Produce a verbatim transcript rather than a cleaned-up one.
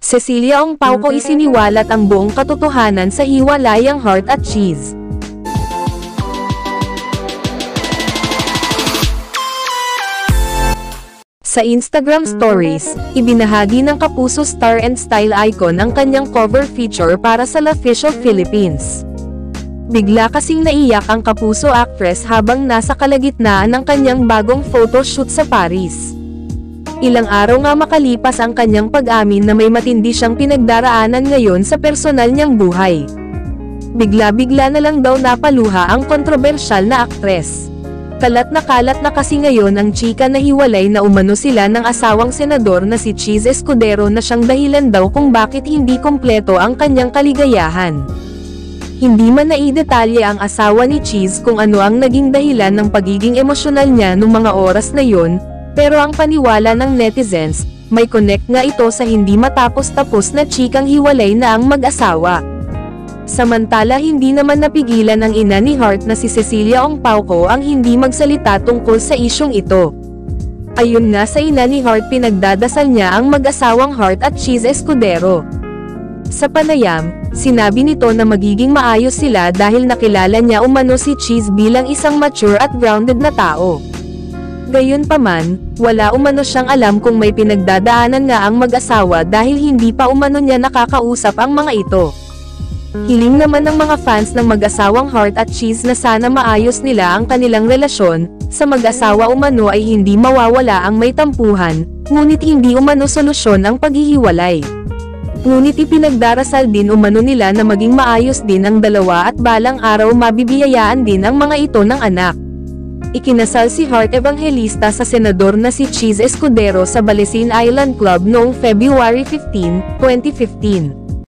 Cecilia Ong Pauco isiniwalat ang buong katotohanan sa hiwalayang Heart at Cheese. Sa Instagram Stories, ibinahagi ng Kapuso star and style icon ang kanyang cover feature para sa La Official Philippines. Bigla kasing naiyak ang Kapuso actress habang nasa kalagitnaan ng kanyang bagong photoshoot sa Paris. Ilang araw nga makalipas ang kanyang pag-amin na may matindi siyang pinagdaraanan ngayon sa personal niyang buhay. Bigla-bigla na lang daw napaluha ang kontrobersyal na aktres. Kalat na kalat na kasi ngayon ang chika na hiwalay na umano sila ng asawang senador na si Cheese Escudero na siyang dahilan daw kung bakit hindi kompleto ang kanyang kaligayahan. Hindi man naidetalye ang asawa ni Cheese kung ano ang naging dahilan ng pagiging emosyonal niya nung mga oras na yon, pero ang paniwala ng netizens, may connect nga ito sa hindi matapos-tapos na chikang hiwalay na ang mag-asawa. Samantala hindi naman napigilan ng ina ni Heart na si Cecilia Ong Pauco ang hindi magsalita tungkol sa isyong ito. Ayon nga sa ina ni Heart, pinagdadasal niya ang mag-asawang Heart at Cheese Escudero. Sa panayam, sinabi nito na magiging maayos sila dahil nakilala niya umano si Cheese bilang isang mature at grounded na tao. Gayunpaman, wala umano siyang alam kung may pinagdadaanan nga ang mag-asawa dahil hindi pa umano niya nakakausap ang mga ito. Hiling naman ng mga fans ng mag-asawang Heart at Cheese na sana maayos nila ang kanilang relasyon. Sa mag-asawa umano ay hindi mawawala ang may tampuhan, ngunit hindi umano solusyon ang paghihiwalay. Ngunit ipinagdarasal din umano nila na maging maayos din ang dalawa at balang araw mabibiyayaan din ang mga ito ng anak. Ikinasal si Heart Evangelista sa senador na si Cheese Escudero sa Balesin Island Club noong February fifteenth, twenty fifteen.